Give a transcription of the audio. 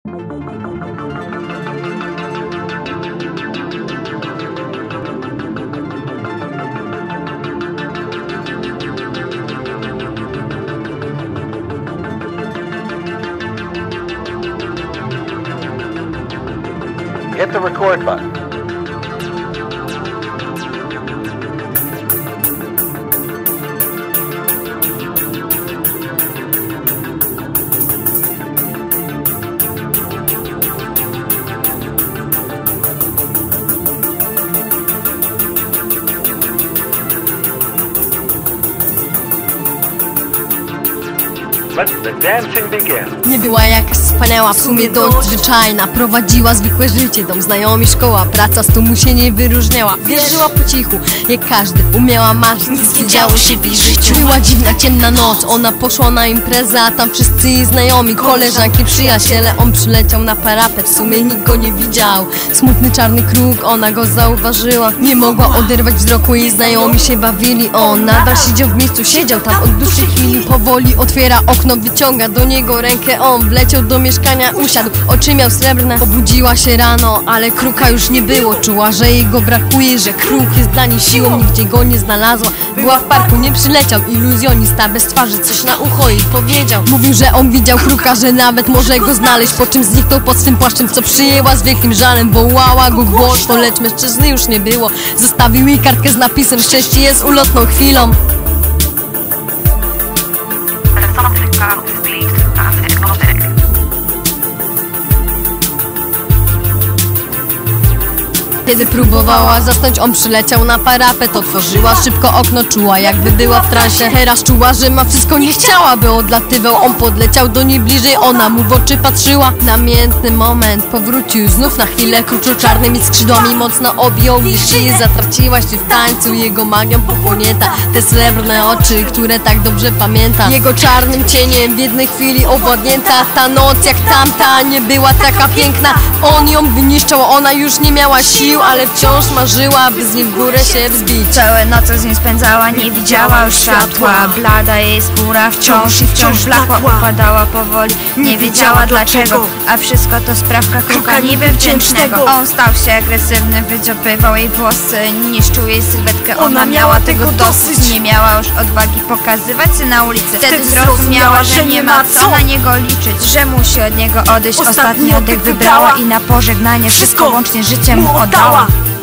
Hit the record button. Let the dancing begin. Nie była jakaś wspaniała, w sumie dość zwyczajna. Prowadziła zwykłe życie, dom, znajomi, szkoła. Praca z tłumu się nie wyróżniała. Wierzyła po cichu, jak każdy. Umiała marzyć, nic nie działo się w jej życiu. Była dziwna, ciemna noc, ona poszła na imprezę, a tam wszyscy jej znajomi, koleżanki, przyjaciele. On przyleciał na parapet, w sumie nikt go nie widział. Smutny czarny kruk, ona go zauważyła. Nie mogła oderwać wzroku, jej znajomi się bawili. On nadal siedział w miejscu, siedział tam od dłuższej chwili. Powoli otwiera okno, wyciąga do niego rękę. On wleciał do mieszkania, usiadł, oczy miał srebrne. Obudziła się rano, ale kruka już nie było. Czuła, że jej go brakuje, że kruk jest dla niej siłą. Nigdzie go nie znalazła. Była w parku, nie przyleciał iluzjonista bez twarzy, coś na ucho jej powiedział. Mówił, że on widział kruka, że nawet może go znaleźć. Po czym zniknął pod swym płaszczem, co przyjęła z wielkim żalem. Wołała go głośno, lecz mężczyzny już nie było. Zostawił jej kartkę z napisem: szczęście jest ulotną chwilą. Kiedy próbowała zasnąć, on przyleciał na parapet. Otworzyła szybko okno, czuła, jakby była w transie. Teraz czuła, że ma wszystko, nie chciała, by odlatywał. On podleciał do niej bliżej, ona mu w oczy patrzyła. Namiętny moment, powrócił znów na chwilę. Kruczo-czarnymi skrzydłami mocno objął jej szyję. Zatraciła się w tańcu, jego magią pochłonięta. Te srebrne oczy, które tak dobrze pamięta. Jego czarnym cieniem w jednej chwili owładnięta. Ta noc jak tamta nie była taka piękna. On ją wyniszczał, ona już nie miała sił, ale wciąż marzyła, by z nim w górę się wzbić. Całe noce z nim spędzała, nie widziała już światła. Blada jej skóra wciąż i wciąż blakła. Upadała powoli, nie wiedziała dlaczego. A wszystko to sprawka kruka niby wdzięcznego. On stał się agresywny, wydziopywał jej włosy, niszczył jej sylwetkę. Ona miała tego dosyć, nie miała już odwagi pokazywać się na ulicy. Wtedy zrozumiała, że nie ma co na niego liczyć, że musi od niego odejść. Ostatni oddech wybrała i na pożegnanie wszystko łącznie życiem mu oddała.